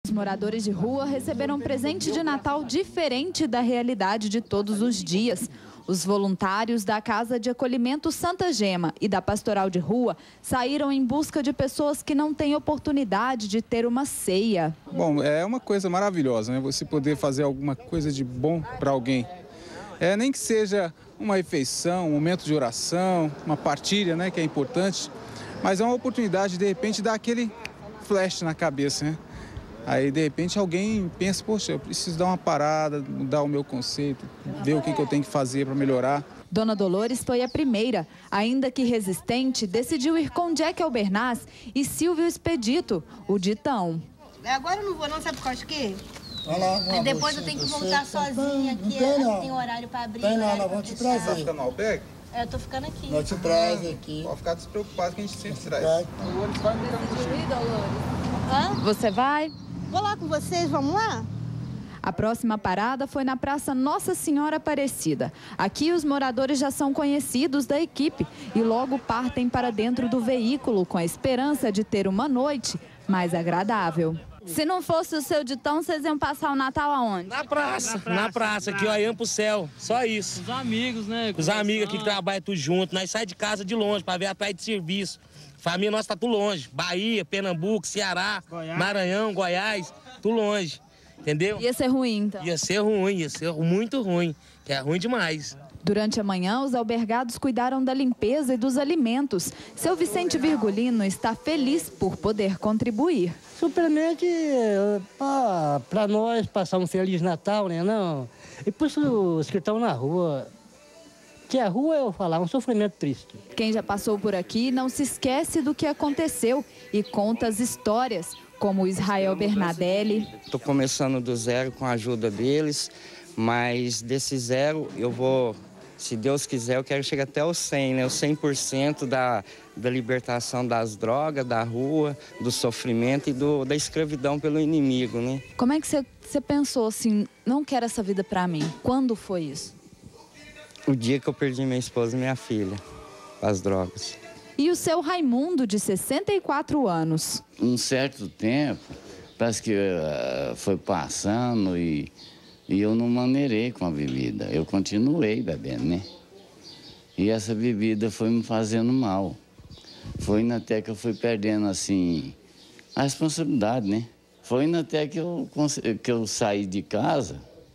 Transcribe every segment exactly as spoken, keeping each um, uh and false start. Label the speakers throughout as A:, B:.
A: Os moradores de rua receberam um presente de Natal diferente da realidade de todos os dias. Os voluntários da Casa de Acolhimento Santa Gema e da Pastoral de Rua saíram em busca de pessoas que não têm oportunidade de ter uma ceia.
B: Bom, é uma coisa maravilhosa, né? Você poder fazer alguma coisa de bom para alguém. É, nem que seja uma refeição, um momento de oração, uma partilha, né, que é importante, mas é uma oportunidade, de repente, dar aquele flash na cabeça, né? Aí, de repente, alguém pensa, poxa, eu preciso dar uma parada, mudar o meu conceito, ver o que, que eu tenho que fazer para melhorar.
A: Dona Dolores foi a primeira, ainda que resistente, decidiu ir com Jack Albernaz e Silvio Expedito, o Ditão.
C: Agora eu não vou não, sabe por causa de quê?
D: Lá,
C: depois eu tenho que voltar sozinha aqui, não tem horário para abrir.
D: Tem não, nós vamos te trazer.
B: Tá ficando no albergue?
C: É, eu tô ficando aqui.
D: Nós te traz aqui.
B: Pode ficar despreocupado que a gente sempre traz.
A: Dolores vai me Dolores. Você vai?
C: Vou lá com vocês, vamos lá?
A: A próxima parada foi na Praça Nossa Senhora Aparecida. Aqui os moradores já são conhecidos da equipe e logo partem para dentro do veículo com a esperança de ter uma noite mais agradável. Se não fosse o seu Ditão, vocês iam passar o Natal aonde?
E: Na praça, na praça, na praça aqui, olhando pro céu, só isso.
F: Os amigos, né?
E: Os amigos aqui que trabalham tudo junto, nós saímos de casa de longe para ver a praia de serviço. Família nossa tá tudo longe, Bahia, Pernambuco, Ceará, Goiás. Maranhão, Goiás, tudo longe, entendeu?
A: Ia ser ruim, então?
E: Ia ser ruim, ia ser muito ruim, que é ruim demais.
A: Durante a manhã, os albergados cuidaram da limpeza e dos alimentos. Seu Vicente Virgulino está feliz por poder contribuir.
G: Simplesmente para nós passar um Feliz Natal, né? Não. E para os que estão na rua, que a rua, eu falar, um sofrimento triste.
A: Quem já passou por aqui não se esquece do que aconteceu e conta as histórias, como o Israel Bernadelli.
H: Estou começando do zero com a ajuda deles, mas desse zero eu vou, se Deus quiser, eu quero chegar até o cem, né? O cem por cento da, da libertação das drogas, da rua, do sofrimento e do, da escravidão pelo inimigo, né?
A: Como é que você, você pensou assim, não quero essa vida para mim? Quando foi isso?
H: O dia que eu perdi minha esposa e minha filha, as drogas.
A: E o seu Raimundo, de sessenta e quatro anos?
I: Um certo tempo, parece que uh, foi passando e, e eu não maneirei com a bebida. Eu continuei bebendo, né? E essa bebida foi me fazendo mal. Foi indo até que eu fui perdendo, assim, a responsabilidade, né? Foi indo até que eu, que eu saí de casa,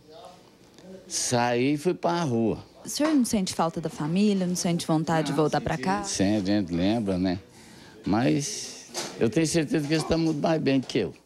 I: saí e fui para a rua.
A: O senhor não sente falta da família, não sente vontade ah, de voltar para cá?
I: Sim, a gente lembra, né? Mas eu tenho certeza que eles estão muito mais bem que eu.